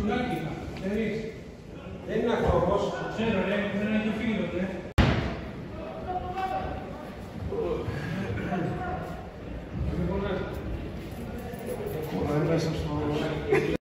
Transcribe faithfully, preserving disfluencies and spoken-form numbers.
Πουλάκι, ξέρεις. Δεν είναι αυτό όμως. Ξέρω ρε, δεν είναι και φίλο ρε. Κολλάει μέσα στο...